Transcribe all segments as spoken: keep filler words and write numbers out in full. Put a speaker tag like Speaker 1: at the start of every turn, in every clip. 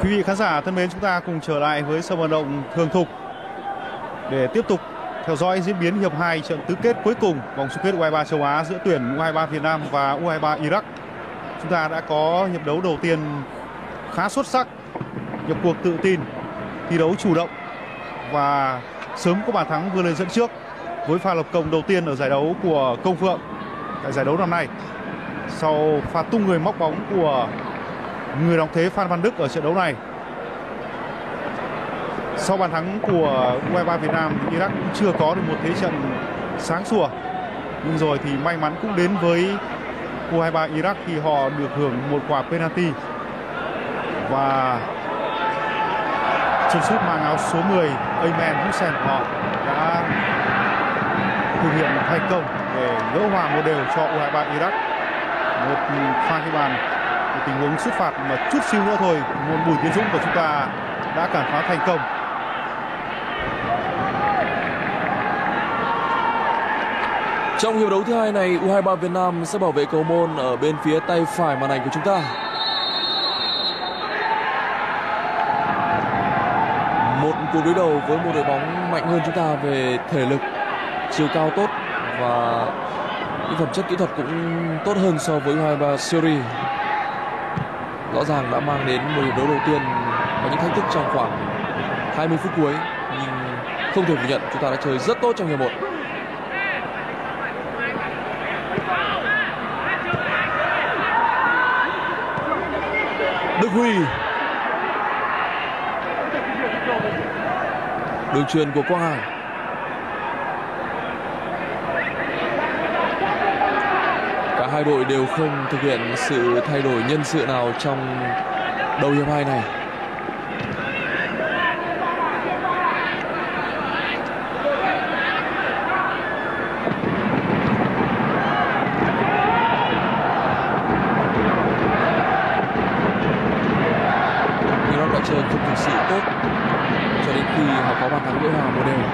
Speaker 1: Quý vị khán giả thân mến, chúng ta cùng trở lại với sân vận động Thường Thục để tiếp tục theo dõi diễn biến hiệp hai trận tứ kết cuối cùng vòng chung kết u hai ba châu Á giữa tuyển u hai ba Việt Nam và u hai ba Iraq. Chúng ta đã có hiệp đấu đầu tiên khá xuất sắc, nhập cuộc tự tin, thi đấu chủ động và sớm có bàn thắng vươn lên dẫn trước với pha lập công đầu tiên ở giải đấu của Công Phượng tại giải đấu năm nay. Sau pha tung người móc bóng của người đóng thế Phan Văn Đức ở trận đấu này. Sau bàn thắng của u hai ba Việt Nam, Iraq cũng chưa có được một thế trận sáng sủa. Nhưng rồi thì may mắn cũng đến với u hai ba Iraq khi họ được hưởng một quả penalty. Và chân sút mang áo số mười Ayman Hussein họ đã thực hiện thành công để gỡ hòa một đều cho u hai ba Iraq. Một pha ghi bàn, một tình huống sút phạt mà chút xíu nữa thôi nguồn Bùi Tiến Dũng của chúng ta đã cản phá thành công.
Speaker 2: Trong hiệp đấu thứ hai này, u hai ba Việt Nam sẽ bảo vệ cầu môn ở bên phía tay phải màn ảnh của chúng ta. Một cuộc đối đầu với một đội bóng mạnh hơn chúng ta về thể lực, chiều cao tốt và những phẩm chất kỹ thuật cũng tốt hơn so với u hai ba Syria. Rõ ràng đã mang đến một hiệp đấu đầu tiên có những thách thức trong khoảng hai mươi phút cuối, nhưng không thể phủ nhận chúng ta đã chơi rất tốt trong hiệp một. Đức Huy, đường chuyền của Quang Hải. Cả hai đội đều không thực hiện sự thay đổi nhân sự nào trong đầu hiệp hai này. Iraq đã chơi không thực sự tốt cho đến khi họ có bàn thắng gỡ hòa một đều.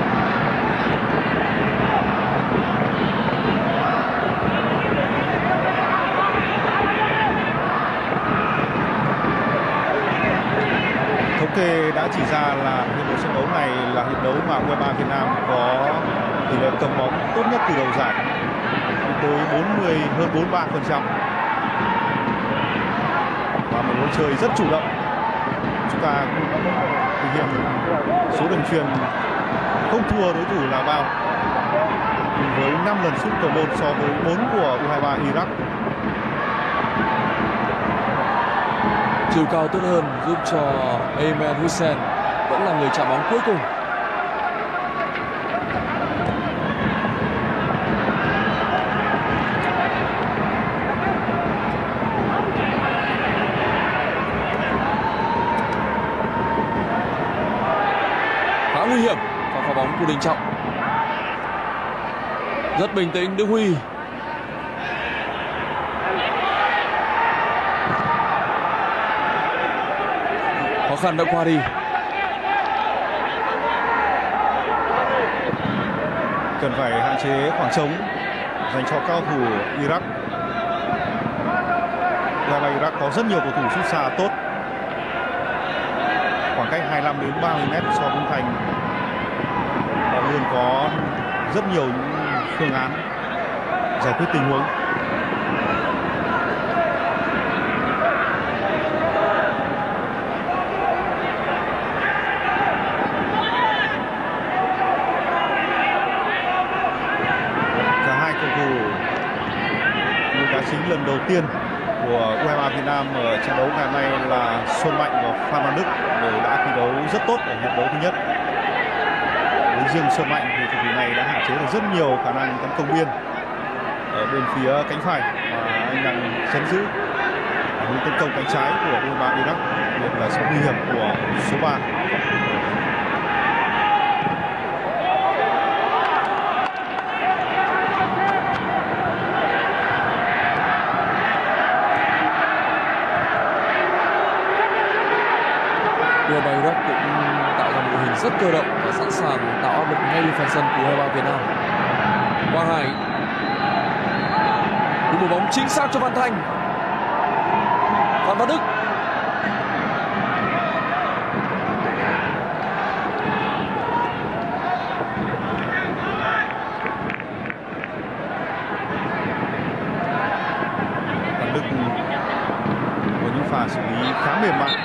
Speaker 1: Thống kê đã chỉ ra là hiệp một trận đấu này là hiệp đấu mà u hai ba Việt Nam có tỷ lệ cầm bóng tốt nhất từ đầu giải, tới bốn mươi hơn bốn mươi ba phần trăm, và một lối chơi rất chủ động. Chúng ta cũng thực hiện số đường chuyền không thua đối thủ là bao, với năm lần sút cầu môn so với bốn của u hai ba Iraq.
Speaker 2: Chiều cao tốt hơn giúp cho Ayman Hussein vẫn là người chạm bóng cuối cùng. Khá nguy hiểm và pha bóng của Đình Trọng. Rất bình tĩnh Đức Huy. Khó khăn đã qua đi.
Speaker 1: Cần phải hạn chế khoảng trống dành cho cao thủ Iraq. u hai ba Iraq có rất nhiều cầu thủ sút xa tốt, khoảng cách hai mươi lăm đến ba mươi mét so với khung thành. Họ luôn có rất nhiều những phương án giải quyết tình huống. Chính lần đầu tiên của u hai ba Việt Nam ở trận đấu ngày hôm nay là Xuân Mạnh và Phan Văn Đức đều đã thi đấu rất tốt ở hiệp đấu thứ nhất. Với riêng Xuân Mạnh thì cầu thủ này đã hạn chế được rất nhiều khả năng tấn công biên ở bên phía cánh phải, và anh đang chấn giữ hướng tấn công cánh trái của u hai ba Iraq, đặc biệt là sự nguy hiểm của số ba.
Speaker 2: u hai ba Iraq cũng tạo ra một đội hình rất cơ động và sẵn sàng tạo áp lực ngay bên phần sân của u hai ba Việt Nam. Quang Hải cùng một bóng chính xác cho Văn Thanh. Phan Văn Đức
Speaker 1: khá mềm mại.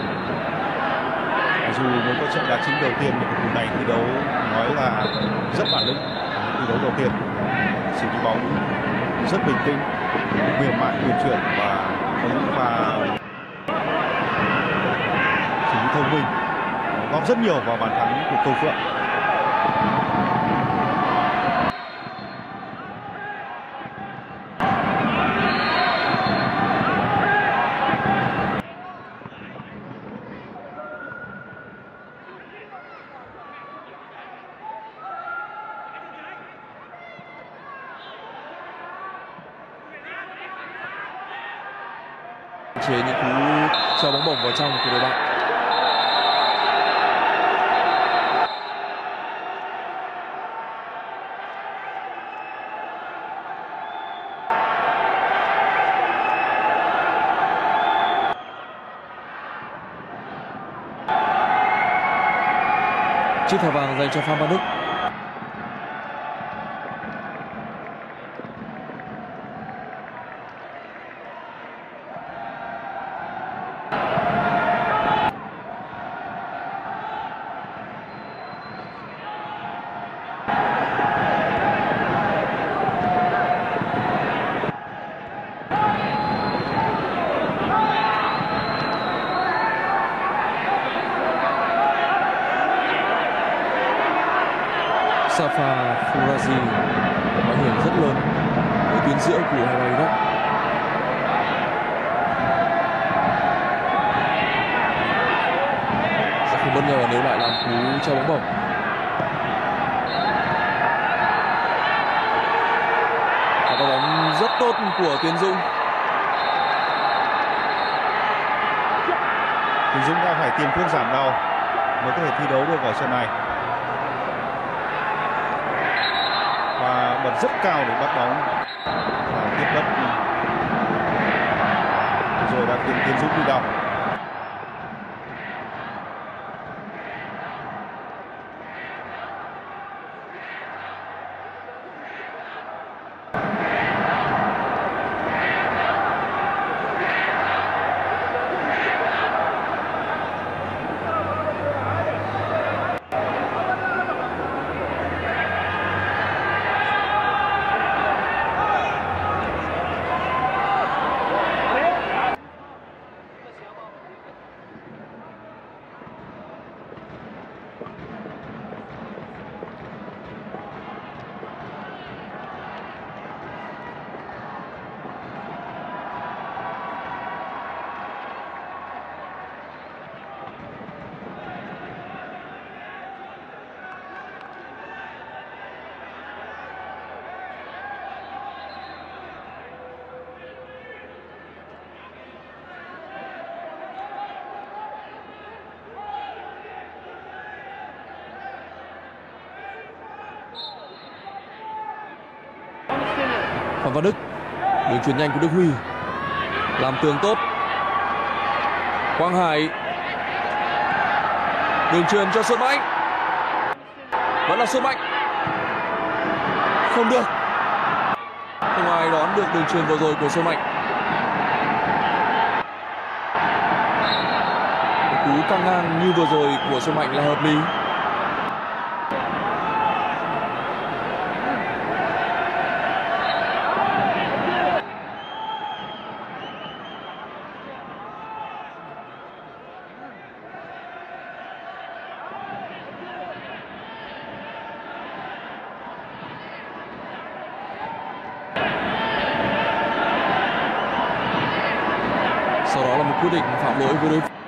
Speaker 1: Dù mới có trận đá chính đầu tiên nhưng cầu thủ này thi đấu nói là rất bản lĩnh. Thi đấu đầu tiên xử lý bóng rất bình tĩnh, mềm mại, uyển chuyển và có những pha xử lý thông minh, góp rất nhiều vào bàn thắng của Tô Phượng.
Speaker 2: Chế những cú cho bóng bổng vào trong của đội bạn. Chiếc thẻ vàng dành cho Phan Văn Đức. Safa Furazi có ảnh hưởng rất lớn với tuyến giữa của hai Iraq. Sẽ không bất ngờ nếu lại làm cú cho bóng bổng. Và có bóng rất tốt của Tiến Dũng.
Speaker 1: Tiến Dũng đã phải tiêm thuốc giảm đau mới có thể thi đấu được ở trận này. Và bật rất cao để bắt bóng và tiếp đất rồi đã khiến Tiến Dũng bị đau.
Speaker 2: Phan Văn Đức, đường chuyền nhanh của Đức Huy, làm tường tốt. Quang Hải, đường chuyền cho Xuân Mạnh, vẫn là Xuân Mạnh, không được, không ai đón được đường chuyền vừa rồi của Xuân Mạnh. Cú căng ngang như vừa rồi của Xuân Mạnh là hợp lý. Sau đó là một quyết định phạm lỗi của đối phương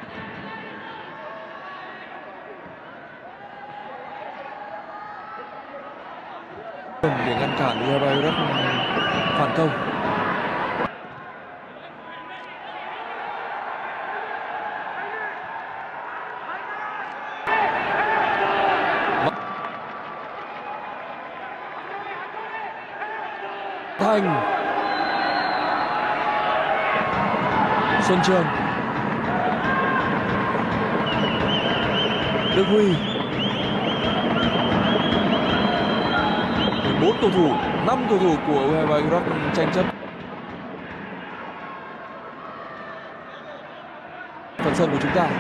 Speaker 2: để ngăn cản u hai ba Iraq phản công. Thành, Xuân Trường, Đức Huy, bốn cầu thủ, năm cầu thủ của u hai ba Iraq tranh chấp. khán sân của chúng ta.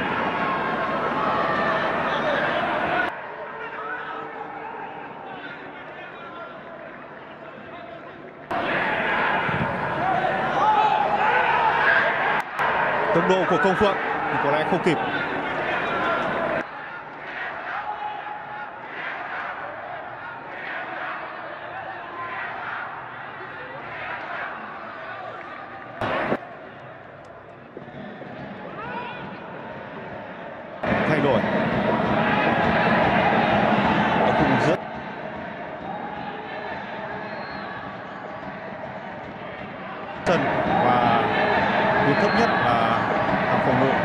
Speaker 1: Tốc độ của Công Phượng thì có lẽ không kịp. Thay đổi. Nó cùng rất chân và điểm thấp nhất là hàng phòng ngự.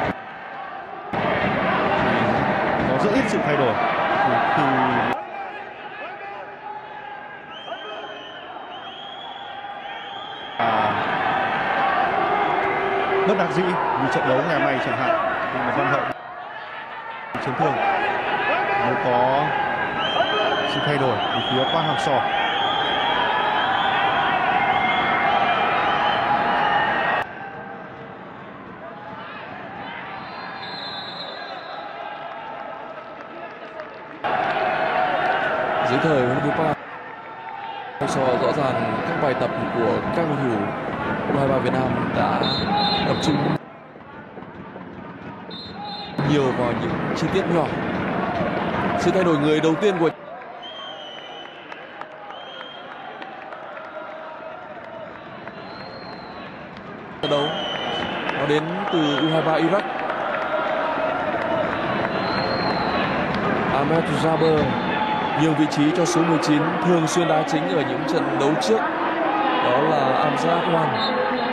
Speaker 1: Có rất ít sự thay đổi từ khi à, bất đắc dĩ như trận đấu ngày hôm nay chẳng hạn, nhưng mà Văn Hậu chấn thương mới có sự thay đổi từ phía Park Hang-seo.
Speaker 2: Dưới thời huấn luyện viên Park Hang-seo rõ ràng các bài tập của các cầu thủ u hai ba Việt Nam đã tập trung nhiều vào những chi tiết nhỏ. Sự thay đổi người đầu tiên của trận đấu nó đến từ u hai ba Iraq. Ahmed Jaber nhường vị trí cho số mười chín thường xuyên đá chính ở những trận đấu trước, đó là Amjad Khan.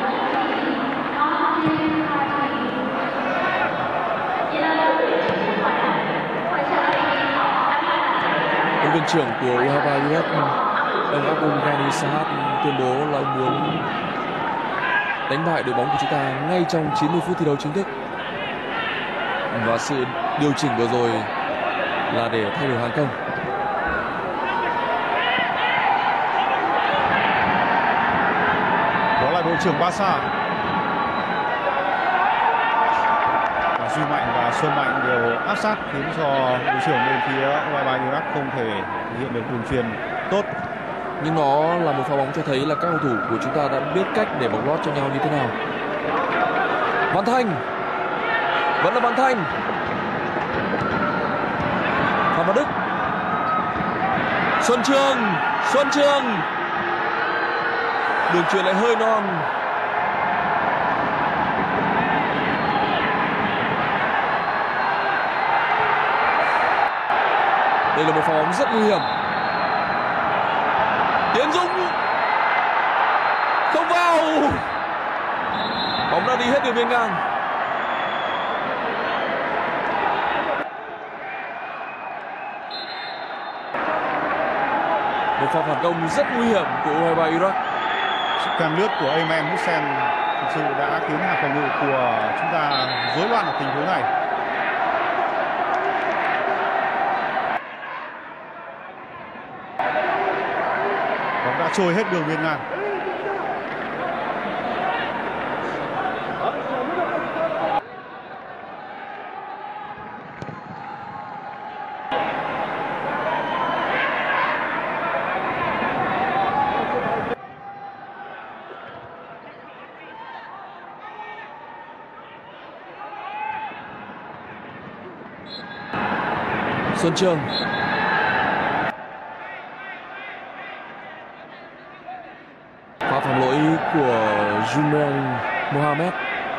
Speaker 2: Huấn luyện viên trưởng của u hai ba Iraq, ông Abdul Ghani Saad, tuyên bố là ông muốn đánh bại đội bóng của chúng ta ngay trong chín mươi phút thi đấu chính thức, và sự điều chỉnh vừa rồi là để thay đổi hàng công.
Speaker 1: Đó là đội trưởng Barca. Duy Mạnh và Xuân Mạnh đều áp sát khiến cho đội trưởng bên phía u hai ba Iraq không thể thực hiện được đường chuyền tốt.
Speaker 2: Nhưng nó là một pha bóng cho thấy là các cầu thủ của chúng ta đã biết cách để bóng lót cho nhau như thế nào. Văn Thanh, vẫn là Văn Thanh. Phan Văn Đức, Xuân Trường, Xuân Trường. Đường chuyền lại hơi non. Đây là một pha bóng rất nguy hiểm. Tiến Dũng không vào. Bóng đã đi hết đường biên ngang. Một pha phản công rất nguy hiểm của u hai ba Iraq.
Speaker 1: Sự can lướt của Ayman Hussein thực sự đã khiến hàng phòng ngự của chúng ta rối loạn ở tình huống này. Bóng đã trôi hết đường biên ngang.
Speaker 2: Xuân Trường, pha phạm lỗi của Jumel Mohamed.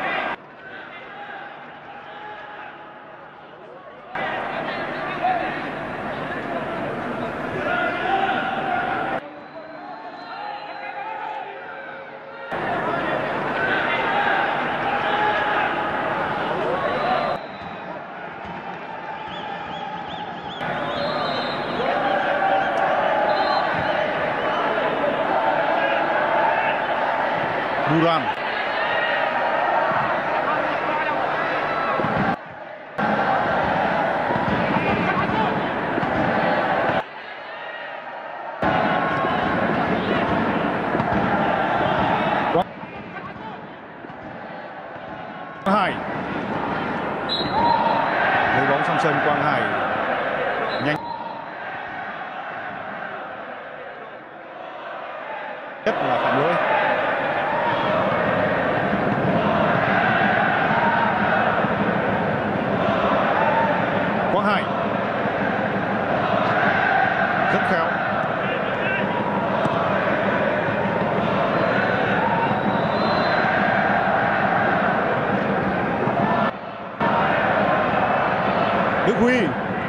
Speaker 1: Duran. Hai. Trần Quang Hải nhanh nhất là phạm lỗi. Quang Hải rất khéo. Đức Huy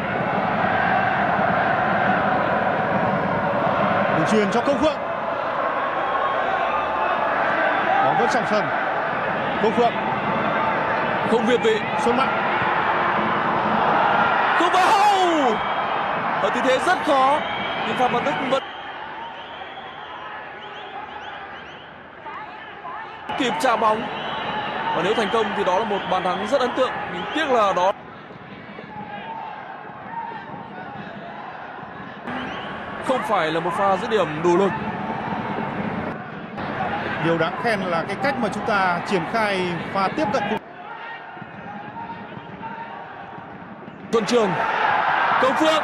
Speaker 1: đường truyền cho Công Phượng, bóng vẫn trong sân. Công Phượng
Speaker 2: Không việt vị.
Speaker 1: Xuân Mạnh
Speaker 2: Không vào. Ở tư thế rất khó nhưng Phan Văn Đức vẫn kịp chạm bóng, và nếu thành công thì đó là một bàn thắng rất ấn tượng. Nhưng tiếc là đó không phải là một pha dứt điểm đủ lực.
Speaker 1: Điều đáng khen là cái cách mà chúng ta triển khai pha tiếp cận cùng.
Speaker 2: Xuân Trường, Công Phượng,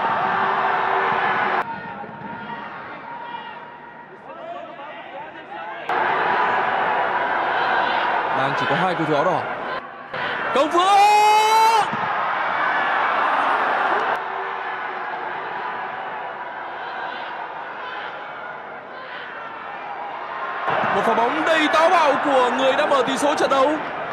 Speaker 2: đang chỉ có hai cầu thủ áo đỏ. Công Phượng, một pha bóng đầy táo bạo của người đã mở tỷ số trận đấu.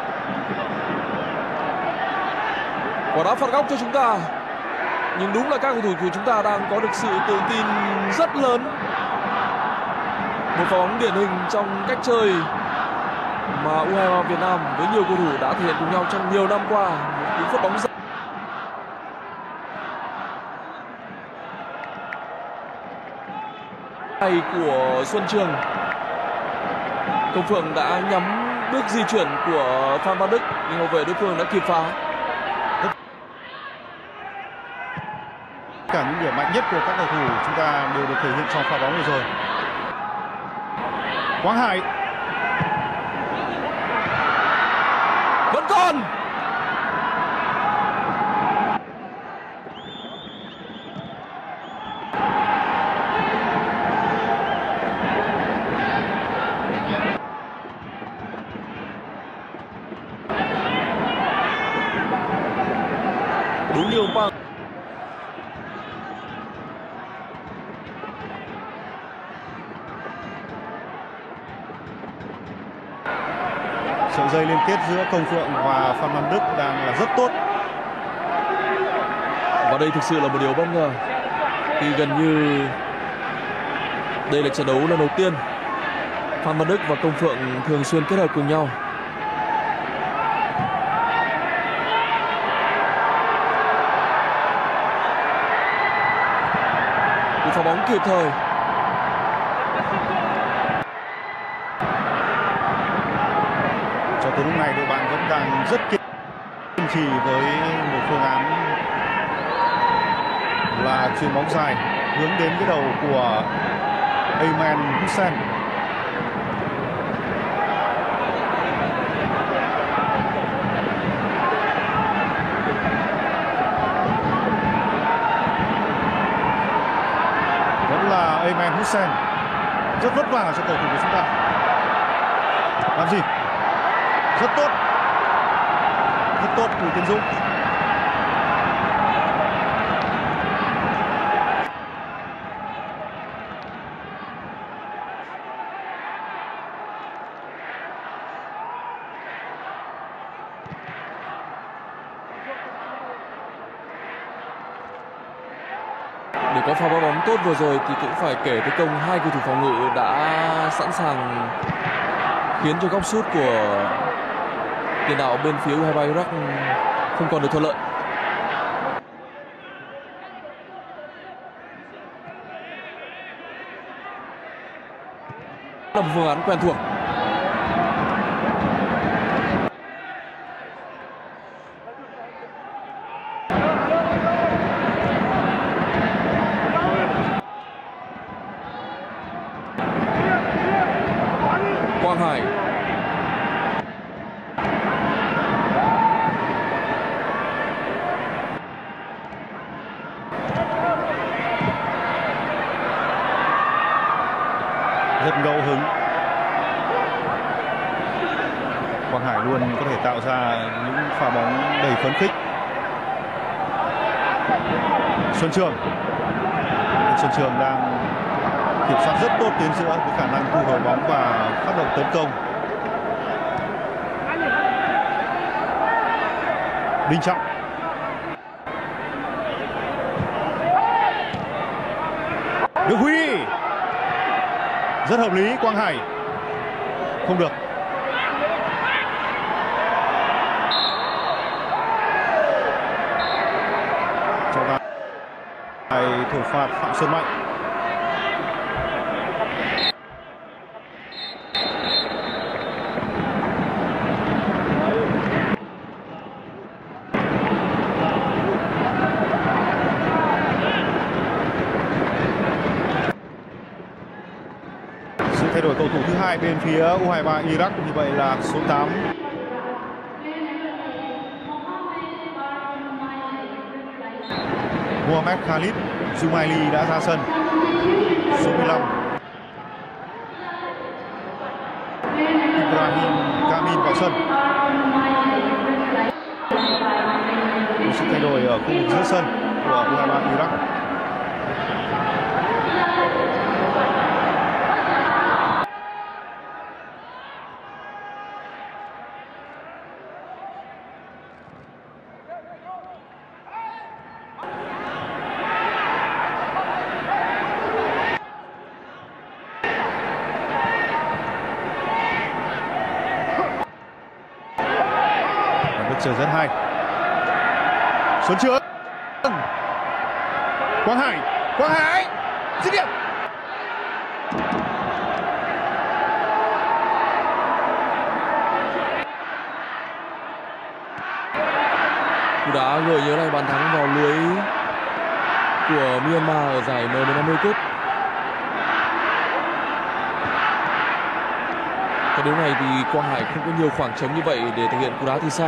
Speaker 2: Quả đá phạt góc cho chúng ta, nhưng đúng là các cầu thủ của chúng ta đang có được sự tự tin rất lớn. Một pha bóng điển hình trong cách chơi mà u hai ba Việt Nam với nhiều cầu thủ đã thể hiện cùng nhau trong nhiều năm qua. Một cú phất bóng rất hay của Xuân Trường. Công Phượng đã nhắm bước di chuyển của Phan Văn Đức nhưng hậu vệ đối phương đã kịp phá.
Speaker 1: Cả những điểm mạnh nhất của các cầu thủ chúng ta đều được thể hiện trong pha bóng vừa rồi. Quang Hải
Speaker 2: Vẫn còn đúng như ông Quang.
Speaker 1: sợi dây liên kết giữa Công Phượng và Phan Văn Đức đang là rất tốt.
Speaker 2: Và đây thực sự là một điều bất ngờ khi gần như đây là trận đấu lần đầu tiên Phan Văn Đức và Công Phượng thường xuyên kết hợp cùng nhau. Một pha bóng kịp thời.
Speaker 1: Cho tới lúc này đội bạn vẫn đang rất kiên trì với một phương án là chuyền bóng dài hướng đến cái đầu của Ayman Hussein. Vẫn là Ayman Hussein, rất vất vả cho cầu thủ của chúng ta. Làm gì? Rất tốt, rất tốt Bùi Tiến Dũng.
Speaker 2: Để có pha bóng bóng tốt vừa rồi thì cũng phải kể tới công hai cầu thủ phòng ngự đã sẵn sàng khiến cho góc sút của tiền đạo bên phía u hai ba Iraq không còn được thuận lợi. Là một phương án quen thuộc. Quang Hải
Speaker 1: rất ngẫu hứng. Quang Hải luôn có thể tạo ra những pha bóng đầy phấn khích. Xuân Trường, Xuân Trường đang kiểm soát rất tốt tuyến giữa với khả năng thu hồi bóng và phát động tấn công. Đinh Trọng, Đức Huy, rất hợp lý. Quang Hải không được. Cho tay thủ phạt Phạm Xuân Mạnh. Thay đổi cầu thủ thứ hai bên phía u hai ba Iraq, như vậy là số tám Mohamed Khalid Jumaili đã ra sân. Số mười lăm Ibrahim Kamin vào sân. Một sự thay đổi ở khu vực giữa sân của u hai ba Iraq. Trời rất hay. Xuân Trường, Quang Hải, Quang Hải dứt điểm.
Speaker 2: Cú đá gợi nhớ lại bàn thắng vào lưới của Myanmar ở giải M một năm mươi Cup. Cái điều này thì Quang Hải không có nhiều khoảng trống như vậy để thực hiện cú đá từ xa.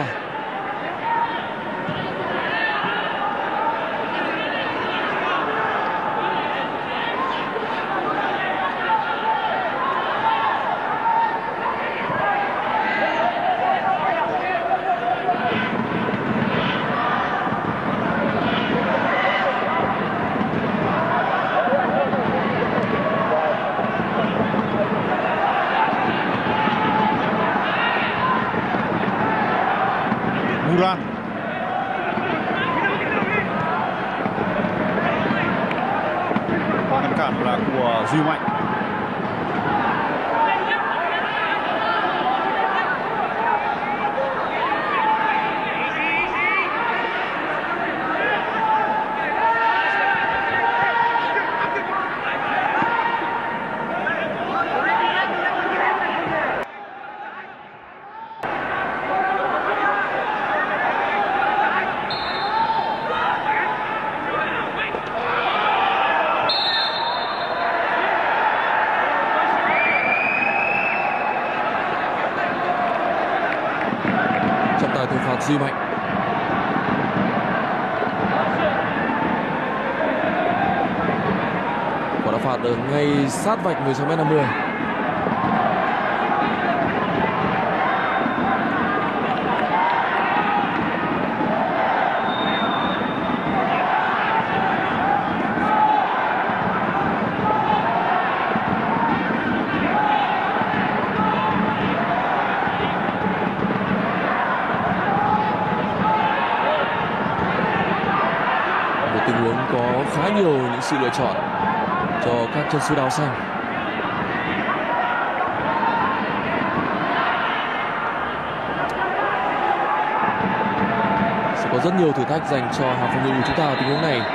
Speaker 1: Muran, ngăn cản là của Duy Mạnh.
Speaker 2: Thủ phạt Duy Mạnh. Quả đá phạt ở ngay sát vạch mười sáu mét năm mươi. Tình huống có khá nhiều những sự lựa chọn cho các chân sút áo xanh. Sẽ có rất nhiều thử thách dành cho hàng phòng ngự của chúng ta ở tình huống này.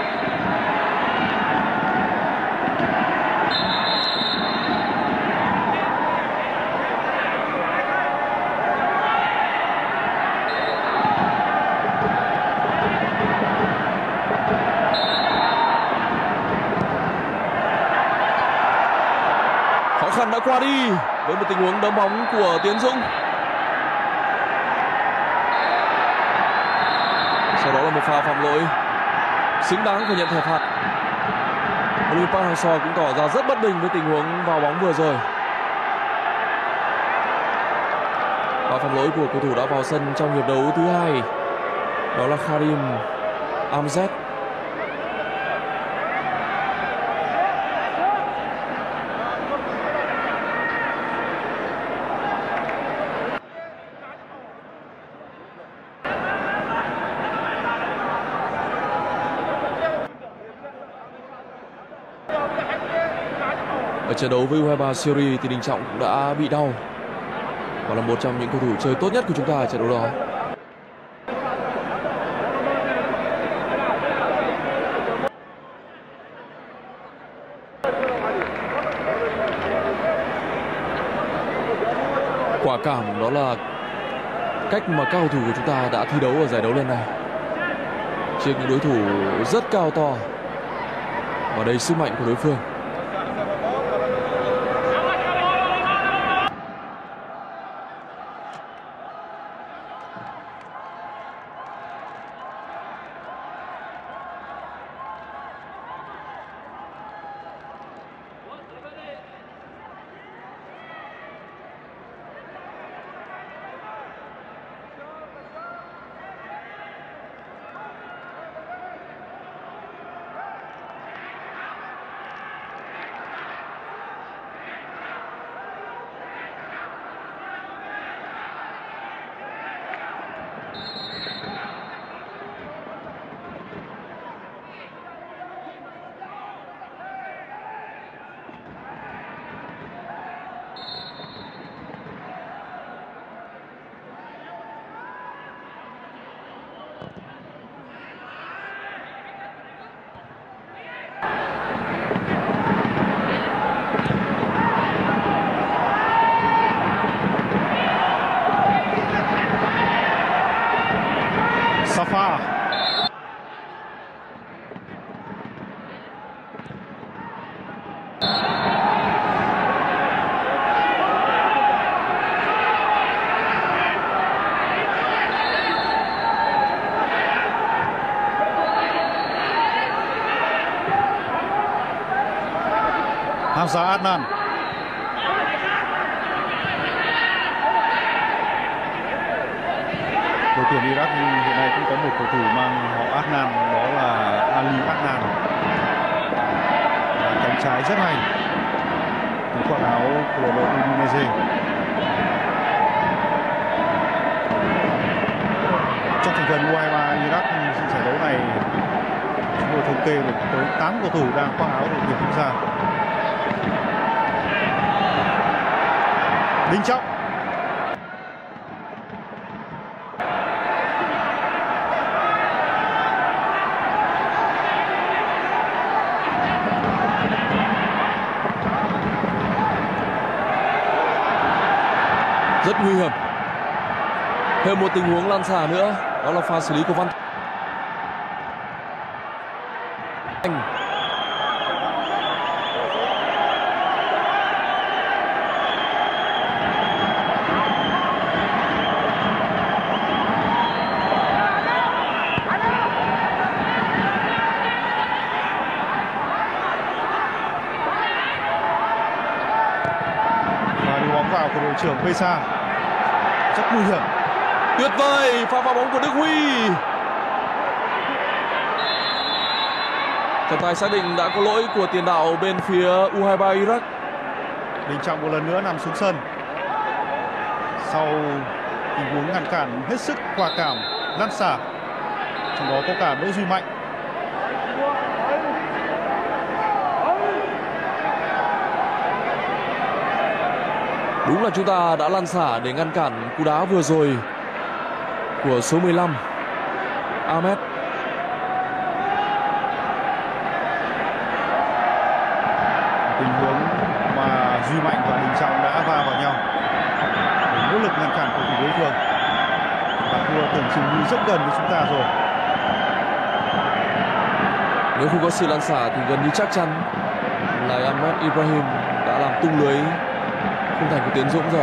Speaker 2: Khó khăn đã qua đi với một tình huống đấm bóng của Tiến Dũng. Sau đó là một pha phạm lỗi xứng đáng phải nhận thẻ phạt. huấn luyện viên Park Hang-seo cũng tỏ ra rất bất bình với tình huống vào bóng vừa rồi. Và phạm lỗi của cầu thủ đã vào sân trong hiệp đấu thứ hai, đó là Karim Amzet. Ở trận đấu với u hai ba Syria thì Đình Trọng cũng đã bị đau và là một trong những cầu thủ chơi tốt nhất của chúng ta ở trận đấu đó. Quả cảm đó là cách mà các cầu thủ của chúng ta đã thi đấu ở giải đấu lần này, trước những đối thủ rất cao to và đầy sức mạnh của đối phương.
Speaker 1: Safa. Hamza Adnan. Đội tuyển Iraq hiện nay cũng có một cầu thủ mang họ Adnan, đó là Ali Adnan, cánh trái rất hay, mặc quần áo của đội Udinese. Trong thành phần u hai ba Iraq giải đấu này, chúng tôi thống kê được tới tám cầu thủ đang khoác áo đội tuyển quốc gia. Đình Trọng.
Speaker 2: Rất nguy hiểm. Thêm một tình huống lan xả nữa, đó là pha xử lý của Văn Thanh.
Speaker 1: Và đưa bóng vào của đội trưởng Pesa. Rất nguy hiểm.
Speaker 2: Tuyệt vời, pha vào bóng của Đức Huy. Trọng tài xác định đã có lỗi của tiền đạo bên phía u hai ba Iraq.
Speaker 1: Đình Trọng một lần nữa nằm xuống sân sau tình huống ngăn cản hết sức quả cảm lăn xả, trong đó có cả Đỗ Duy Mạnh.
Speaker 2: Đúng là chúng ta đã lăn xả để ngăn cản cú đá vừa rồi của số mười lăm Ahmed.
Speaker 1: Tình huống mà Duy Mạnh và Đình Trọng đã va vào nhau để nỗ lực ngăn cản cầu thủ đối phương. Và thua tưởng chừng như rất gần với chúng ta rồi.
Speaker 2: Nếu không có sự lăn xả thì gần như chắc chắn là Ahmed Ibrahim đã làm tung lưới khung thành của Tiến Dũng rồi.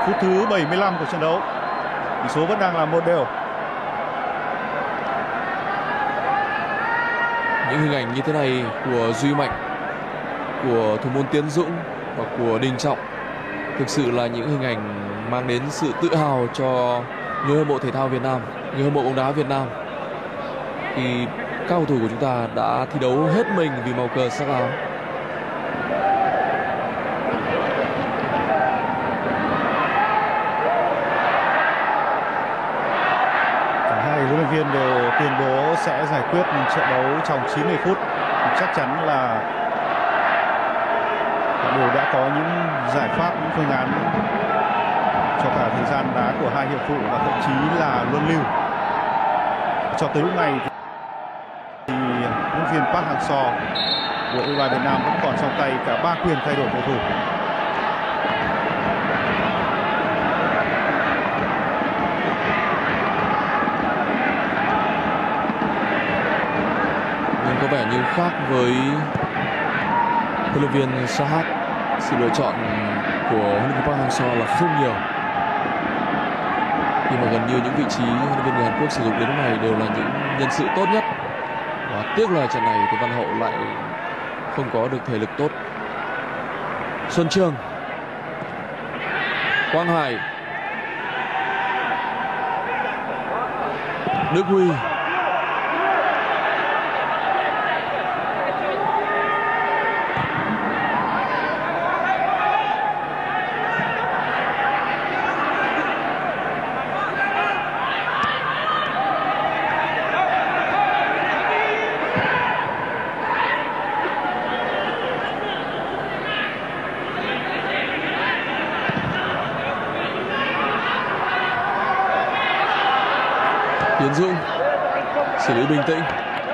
Speaker 1: Phút thứ bảy mươi lăm của trận đấu, tỷ số vẫn đang là một đều.
Speaker 2: Những hình ảnh như thế này của Duy Mạnh, của thủ môn Tiến Dũng và của Đình Trọng thực sự là những hình ảnh mang đến sự tự hào cho người hâm mộ thể thao Việt Nam, người hâm mộ bóng đá Việt Nam, khi các cầu thủ của chúng ta đã thi đấu hết mình vì màu cờ sắc áo.
Speaker 1: Cả hai huấn luyện viên đều tuyên bố sẽ giải quyết trận đấu trong chín mươi phút. Chắc chắn là đều đã có những giải pháp, những phương án cho cả thời gian đá của hai hiệp phụ và thậm chí là luân lưu. Cho tới lúc này thì huấn luyện viên Park Hang-seo của u hai ba Việt Nam vẫn còn trong tay cả ba quyền thay đổi cầu thủ.
Speaker 2: Nhưng có vẻ như khác với huấn luyện viên Sahat, sự lựa chọn của huấn luyện viên Park Hang-seo là không nhiều, nhưng mà gần như những vị trí huấn luyện viên người Hàn Quốc sử dụng đến lúc này đều là những nhân sự tốt nhất. Và tiếc là trận này thì Văn Hậu lại không có được thể lực tốt. Xuân Trường, Quang Hải, Đức Huy, Tiến Dũng xử lý bình tĩnh.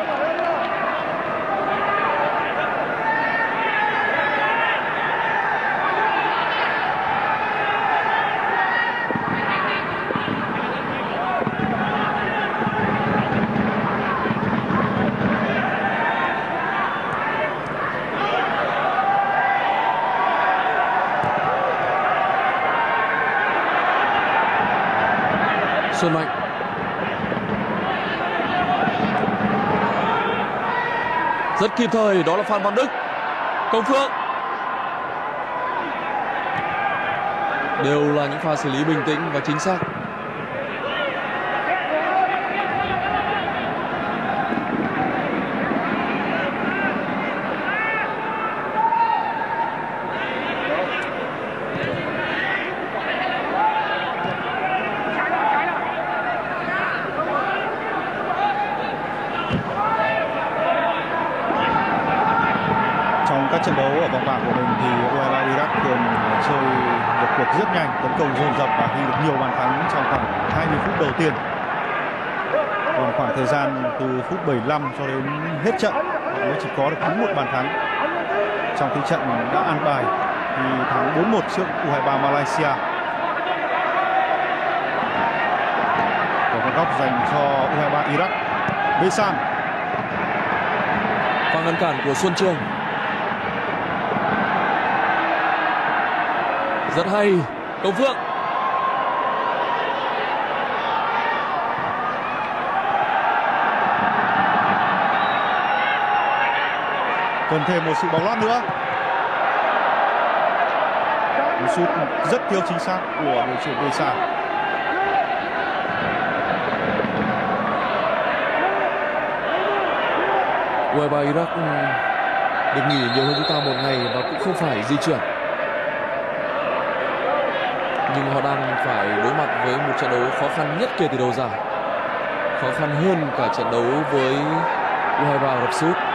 Speaker 2: Xuân Mạnh, rất kịp thời, đó là Phan Văn Đức. Công Phượng, đều là những pha xử lý bình tĩnh và chính xác.
Speaker 1: Các trận đấu ở vòng bảng của mình thì u hai ba Iraq thường chơi một cuộc rất nhanh, tấn công dồn dập và ghi được nhiều bàn thắng trong khoảng hai mươi phút đầu tiên. Còn khoảng thời gian từ phút bảy mươi lăm cho đến hết trận họ mới chỉ có được đúng một bàn thắng. Trong khi trận đã an bài thì thắng bốn một trước u hai ba Malaysia. Có một góc dành cho u hai ba Iraq. Besan,
Speaker 2: Pha ngăn cản của Xuân Trường rất hay. Công Phượng,
Speaker 1: cần thêm một sự bóng lót nữa. Một sút rất thiếu chính xác của đội trưởng Besan.
Speaker 2: u hai ba Iraq được nghỉ nhiều hơn chúng ta một ngày và cũng không phải di chuyển, nhưng họ đang phải đối mặt với một trận đấu khó khăn nhất kể từ đầu giải, khó khăn hơn cả trận đấu với u hai ba Ả Rập Xê Út.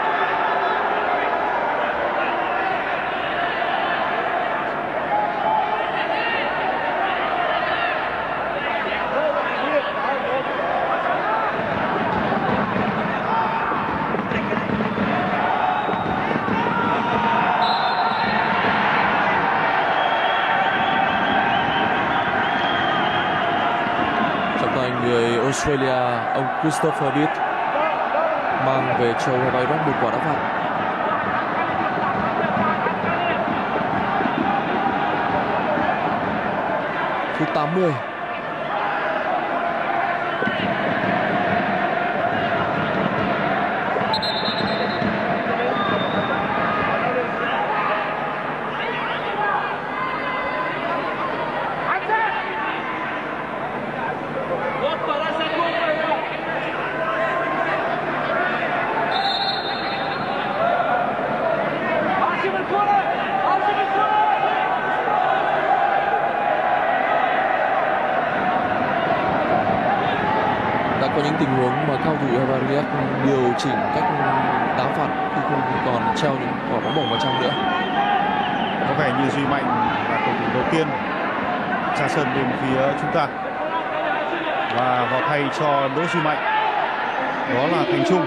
Speaker 2: Người Australia, ông Christopher Beard mang về cho u hai ba Iraq một quả đá phạt. Phút tám mươi. Có những tình huống mà cao thủ u hai ba Riyadh điều chỉnh cách đá phạt khi không còn treo những quả bóng bổng vào trong nữa.
Speaker 1: Có vẻ như Duy Mạnh là cầu thủ đầu tiên ra sân bên phía chúng ta, và vào thay cho Đỗ Duy Mạnh đó là Thành Trung.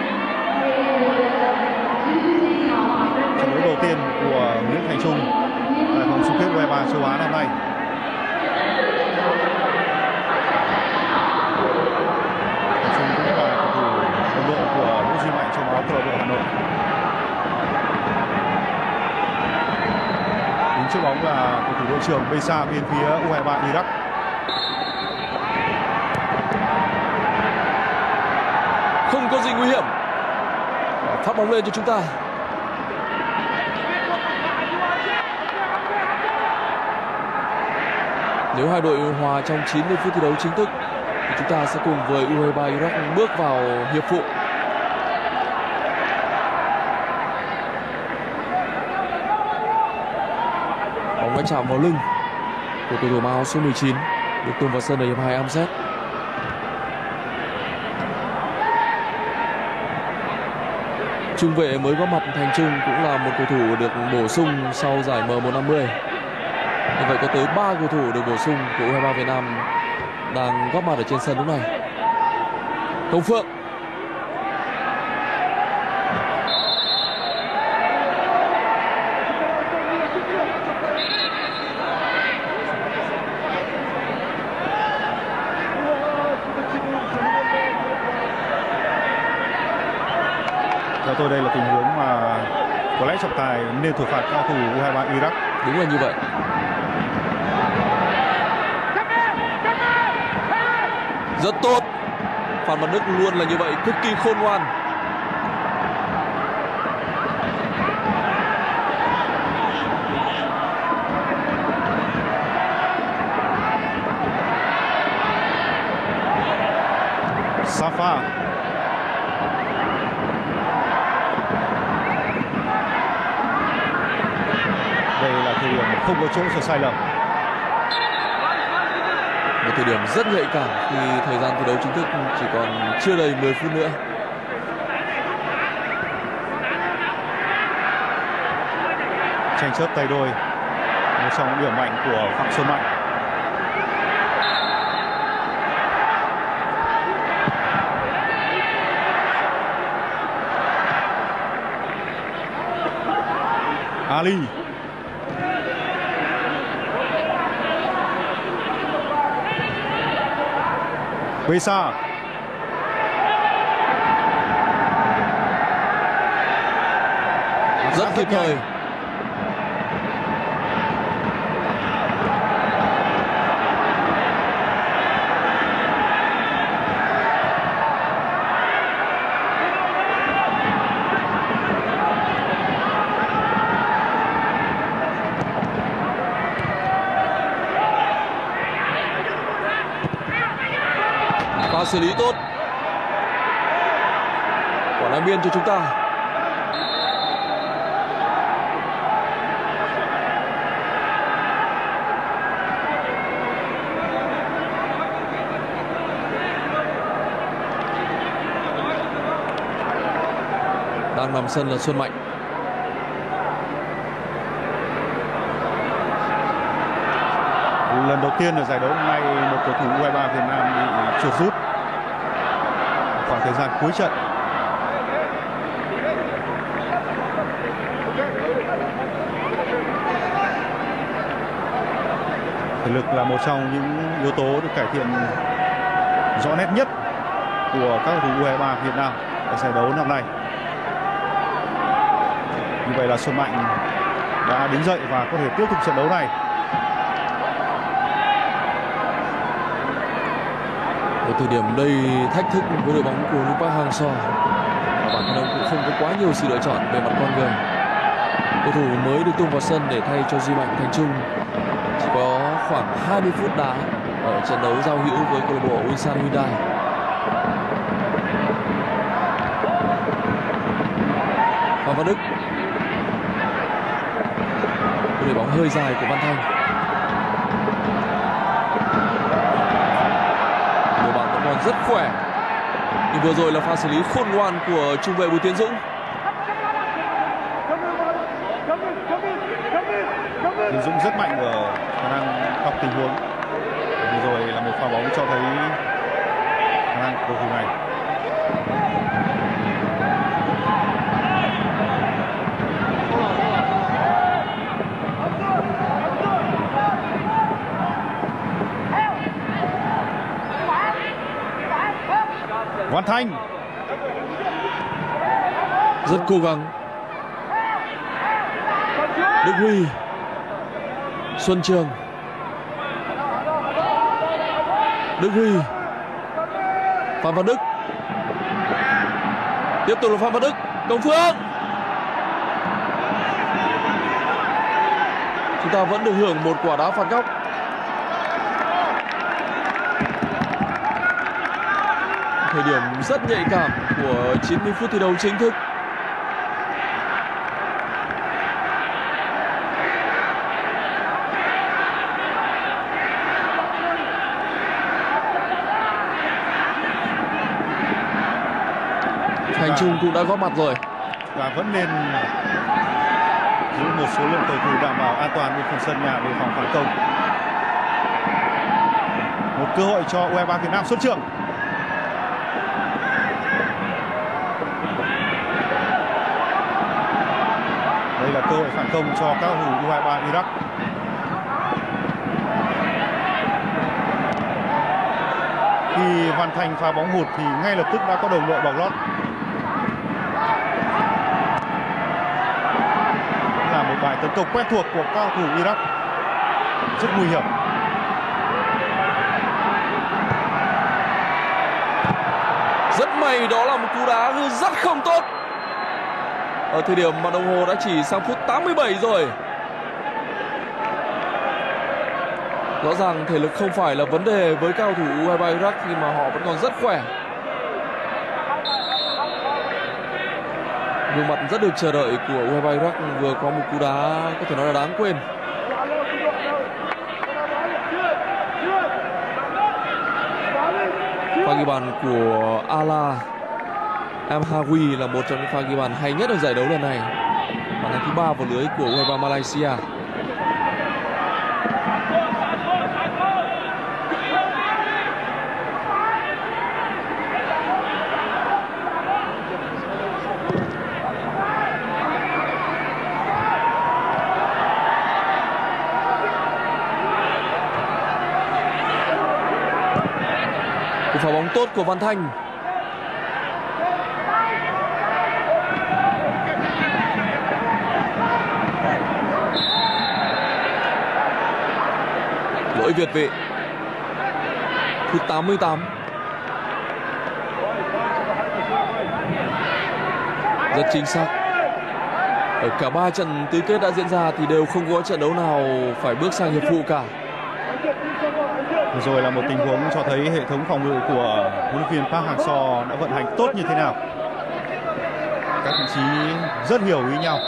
Speaker 1: Trận đấu đầu tiên của Nguyễn Thành Trung tại vòng chung kết u hai ba châu Á năm nay. Của Đỗ Duy Mạnh trong áo câu lạc bộ Hà Nội. Đứng trước bóng là cầu thủ đội trưởng Besa bên phía u hai ba Iraq.
Speaker 2: Không có gì nguy hiểm. Phát bóng lên cho chúng ta. Nếu hai đội hòa trong chín mươi phút thi đấu chính thức thì chúng ta sẽ cùng với u hai ba Iraq bước vào hiệp phụ. Bóng đã chạm vào lưng của cầu thủ áo số mười chín, được tung vào sân ở hiệp hai a em dét. Trung vệ mới góp mặt Thành Trung cũng là một cầu thủ được bổ sung sau giải M một năm mươi. Như vậy có tới ba cầu thủ được bổ sung của u hai ba Việt Nam đang góp mặt ở trên sân lúc này. Hồng Phượng.
Speaker 1: Theo tôi đây là tình huống mà có lẽ trọng tài nên thổi phạt cao thủ u hai ba Iraq.
Speaker 2: Đúng là như vậy. Rất tốt. Phan Văn Đức luôn là như vậy, cực kỳ khôn ngoan.
Speaker 1: Safa. Đây là thời điểm không có chỗ cho sai lầm.
Speaker 2: Một thời điểm rất nhạy cảm khi thời gian thi đấu chính thức chỉ còn chưa đầy mười phút nữa.
Speaker 1: Tranh chấp tay đôi, một trong những điểm mạnh của Phạm Xuân Mạnh. Ali. Besa.
Speaker 2: Rất kịp thời. Pha xử lý tốt. Quả đá biên cho chúng ta. Đang nằm sân là Xuân Mạnh.
Speaker 1: Lần đầu tiên ở giải đấu hôm nay một cầu thủ u hai ba Việt Nam bị chuột rút khoảng thời gian cuối trận. Thể lực là một trong những yếu tố được cải thiện rõ nét nhất của các cầu thủ u hai ba Việt Nam ở giải đấu năm nay. Như vậy là Xuân Mạnh đã đứng dậy và có thể tiếp tục trận đấu này.
Speaker 2: Ở thời điểm đây thách thức với đội bóng của Luke Park Hang-seo, và bản thân ông cũng không có quá nhiều sự lựa chọn về mặt con người. Cầu thủ mới được tung vào sân để thay cho Duy Mạnh Thành Trung chỉ có khoảng hai mươi phút đá ở trận đấu giao hữu với câu lạc bộ Ulsan Hyundai. Phan Văn Đức, đội bóng hơi dài của Văn Thanh. Đội bóng vẫn còn rất khỏe, nhưng vừa rồi là pha xử lý khôn ngoan của trung vệ Bùi Tiến Dũng.
Speaker 1: Tiến Dũng rất mạnh ở khả năng đọc tình huống. Vừa rồi là một pha bóng cho thấy khả năng cầu thủ này. Văn Thanh
Speaker 2: rất cố gắng. Đức Huy, Xuân Trường, Đức Huy, Phan Văn Đức, tiếp tục là Phan Văn Đức, Công Phượng. Chúng ta vẫn được hưởng một quả đá phạt góc. Thời điểm rất nhạy cảm của chín mươi phút thi đấu chính thức. Thành Trung cũng đã góp mặt rồi.
Speaker 1: Và vẫn nên giữ một số lượng cầu thủ đảm bảo an toàn bên phần sân nhà để phòng phản công. Một cơ hội cho u hai ba Việt Nam. Xuân Trường. Đây là cơ hội phản công cho các cầu thủ u hai ba Iraq. Khi Văn Thành phá bóng hụt thì ngay lập tức đã có đồng đội bọc lót. Là một bài tấn công quen thuộc của các cầu thủ Iraq, rất nguy hiểm.
Speaker 2: Rất may đó là một cú đá rất không tốt ở thời điểm mà đồng hồ đã chỉ sang phút tám mươi bảy rồi. Rõ ràng thể lực không phải là vấn đề với cao thủ u hai ba Iraq khi mà họ vẫn còn rất khỏe. Gương mặt rất được chờ đợi của u hai ba Iraq vừa có một cú đá có thể nói là đáng quên. Pha ghi bàn của Ala Amhawi là một trong những pha ghi bàn hay nhất ở giải đấu lần này. Bàn thắng thứ ba vào lưới của u hai ba Malaysia. Một pha bóng tốt của Văn Thanh. Lỗi việt vị. Phút tám mươi tám. Rất chính xác. Ở cả ba trận tứ kết đã diễn ra thì đều không có trận đấu nào phải bước sang hiệp phụ cả.
Speaker 1: Vừa rồi là một tình huống cho thấy hệ thống phòng ngự của huấn luyện viên Park Hang-seo đã vận hành tốt như thế nào. Các vị trí rất hiểu ý nhau.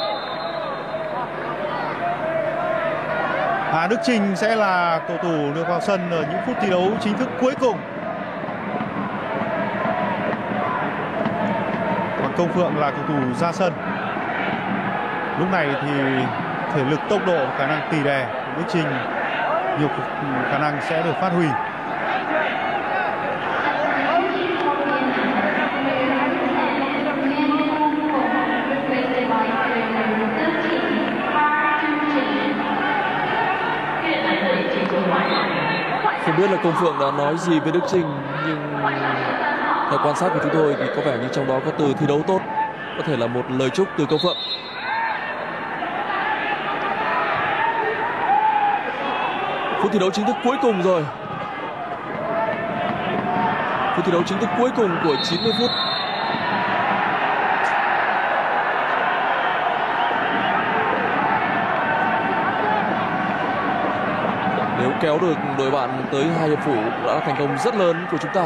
Speaker 1: Hà Đức Chinh sẽ là cầu thủ được vào sân ở những phút thi đấu chính thức cuối cùng. Còn Công Phượng là cầu thủ ra sân. Lúc này thì thể lực, tốc độ, khả năng tỉ đè của Đức Chinh nhiều khả năng sẽ được phát huy.
Speaker 2: Không biết là Công Phượng đã nói gì với Đức Chinh, nhưng theo quan sát của chúng tôi thì có vẻ như trong đó có từ thi đấu tốt, có thể là một lời chúc từ Công Phượng. Phút thi đấu chính thức cuối cùng rồi. Phút thi đấu chính thức cuối cùng của chín mươi phút. Nếu kéo được đội bạn tới hai hiệp phụ đã là thành công rất lớn của chúng ta.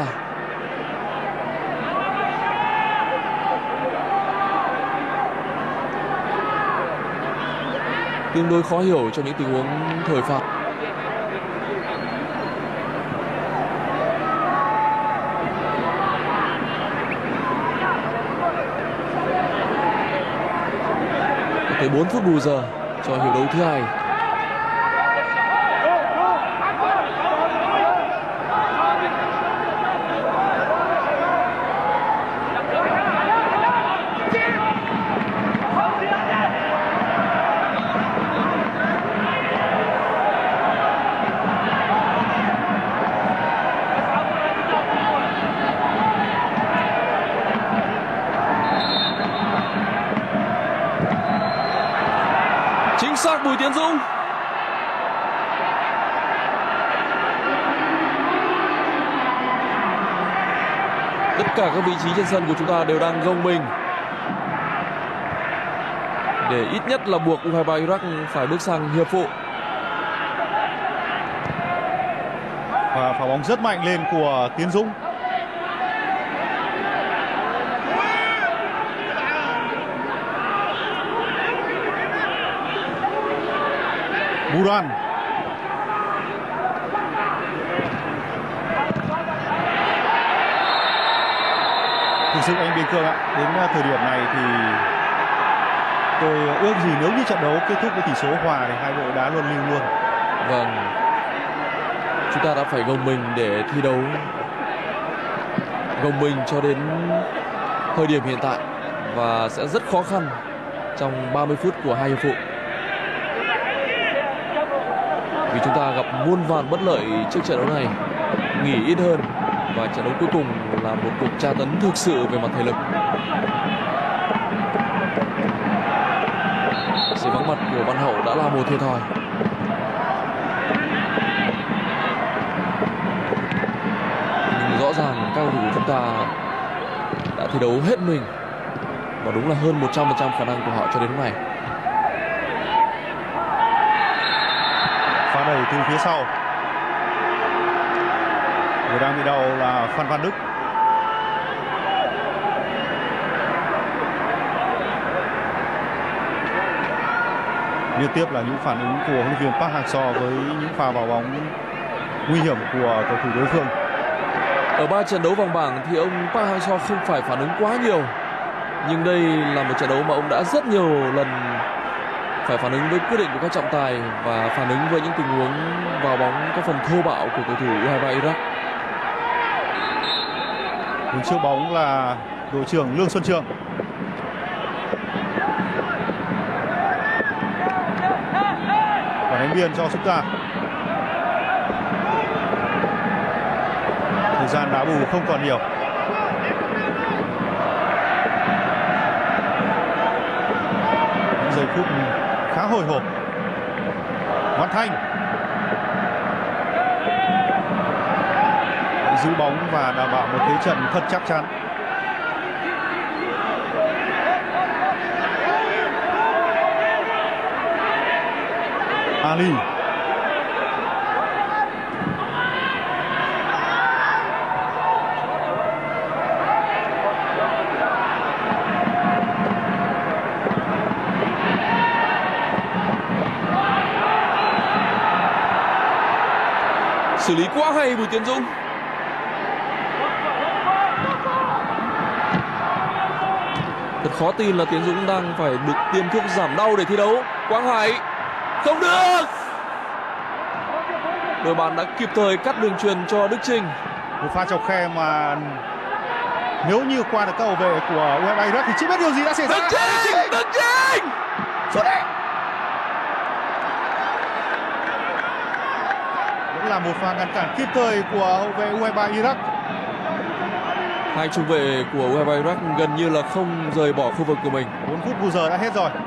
Speaker 2: Tương đối khó hiểu cho những tình huống thời phạt. Tới bốn phút bù giờ cho hiệp đấu thứ hai. Chính xác, Bùi Tiến Dũng. Tất cả các vị trí trên sân của chúng ta đều đang gồng mình để ít nhất là buộc U hai ba Iraq phải bước sang hiệp phụ.
Speaker 1: Và pha bóng rất mạnh lên của Tiến Dũng. Buran. Thực sự anh Biên Cương ạ, đến thời điểm này thì tôi ước gì nếu như trận đấu kết thúc với tỷ số hòa thì hai đội đá luân lưu luôn.
Speaker 2: Vâng, chúng ta đã phải gồng mình để thi đấu, gồng mình cho đến thời điểm hiện tại và sẽ rất khó khăn trong ba mươi phút của hai hiệp phụ. Vì chúng ta gặp muôn vàn bất lợi trước trận đấu này, nghỉ ít hơn và trận đấu cuối cùng là một cuộc tra tấn thực sự về mặt thể lực. Sự vắng mặt của Văn Hậu đã là một thiệt thòi. Nhưng rõ ràng các cầu thủ của chúng ta đã thi đấu hết mình và đúng là hơn một trăm phần trăm khả năng của họ cho đến lúc này.
Speaker 1: Pha đẩy từ phía sau. Người đang bị đau là Phan Văn Đức. Liên tiếp là những phản ứng của huấn luyện viên Park Hang-seo với những pha vào bóng nguy hiểm của cầu thủ đối phương.
Speaker 2: Ở ba trận đấu vòng bảng thì ông Park Hang-seo không phải phản ứng quá nhiều, nhưng đây là một trận đấu mà ông đã rất nhiều lần phải phản ứng với quyết định của các trọng tài và phản ứng với những tình huống vào bóng có phần thô bạo của cầu thủ U hai ba Iraq.
Speaker 1: Đứng trước bóng là đội trưởng Lương Xuân Trường. Và đánh biên cho chúng ta. Thời gian đá bù không còn nhiều. Những giây phút khá hồi hộp. Văn Thanh giữ bóng và đảm bảo một thế trận thật chắc chắn. Ali.
Speaker 2: Xử lý quá hay Bùi Tiến Dũng. Thật khó tin là Tiến Dũng đang phải được tiêm thuốc giảm đau để thi đấu. Quang Hải không được. Đội bạn đã kịp thời cắt đường truyền cho Đức Chinh.
Speaker 1: Một pha chọc khe mà nếu như qua được các hậu vệ của U hai ba Iraq thì chưa biết điều gì đã xảy ra.
Speaker 2: Đức Chinh, Đức Chinh.
Speaker 1: Xuất đấy. Vẫn là một pha ngăn cản kịp thời của hậu vệ U hai ba Iraq.
Speaker 2: Hai trung vệ của U hai ba Iraq gần như là không rời bỏ khu vực của mình.
Speaker 1: bốn phút bù giờ đã hết rồi.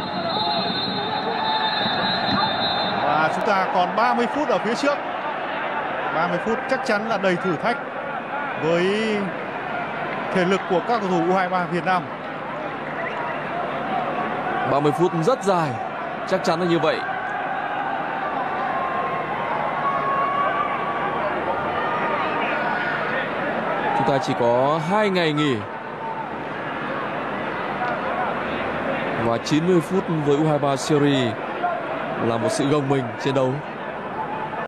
Speaker 1: Và chúng ta còn ba mươi phút ở phía trước. ba mươi phút chắc chắn là đầy thử thách với thể lực của các cầu thủ U hai ba Việt Nam.
Speaker 2: ba mươi phút rất dài, chắc chắn là như vậy. Chúng ta chỉ có hai ngày nghỉ và chín mươi phút với U hai ba Syria là một sự gồng mình chiến đấu.